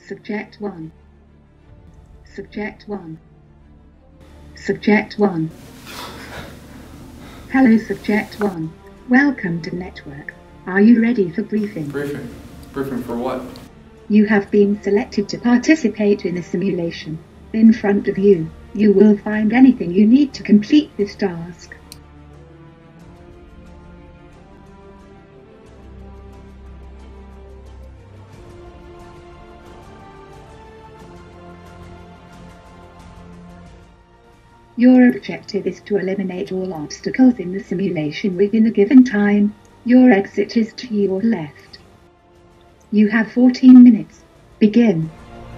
Subject 1. Subject 1. Subject 1. Hello, Subject 1. Welcome to Network. Are you ready for briefing? Briefing? Briefing for what? You have been selected to participate in a simulation. In front of you, you will find anything you need to complete this task. Your objective is to eliminate all obstacles in the simulation within a given time. Your exit is to your left. You have 14 minutes. Begin.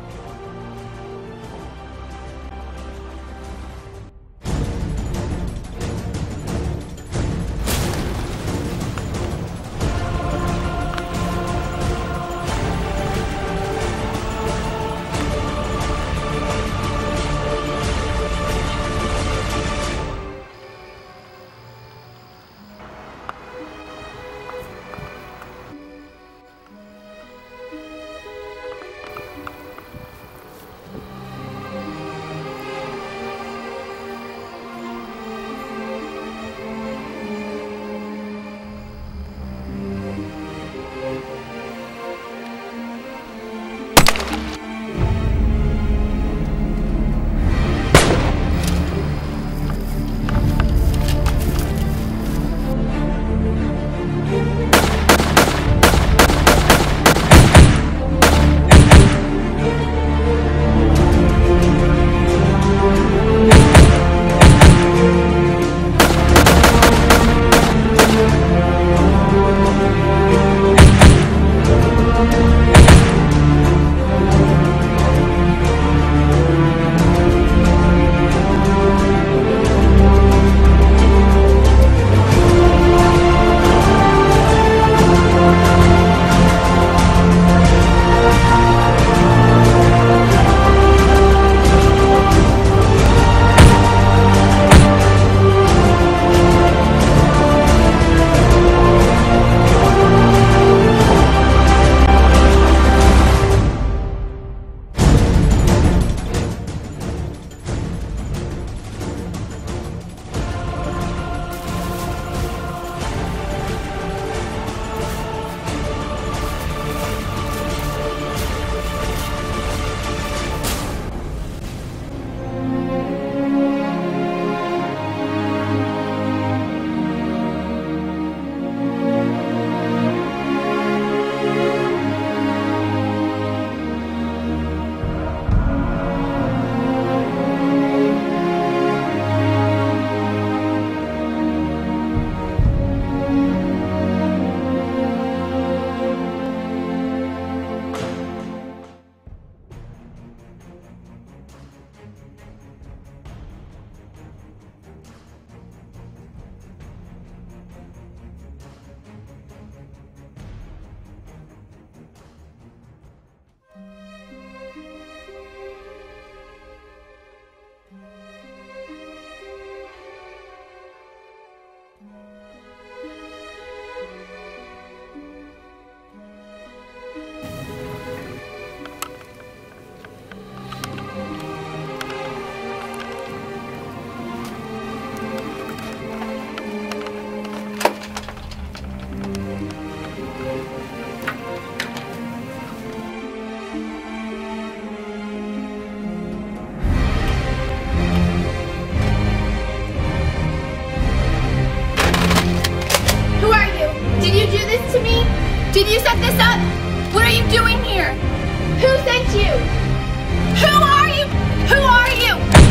Did you set this up? What are you doing here? Who sent you? Who are you? Who are you?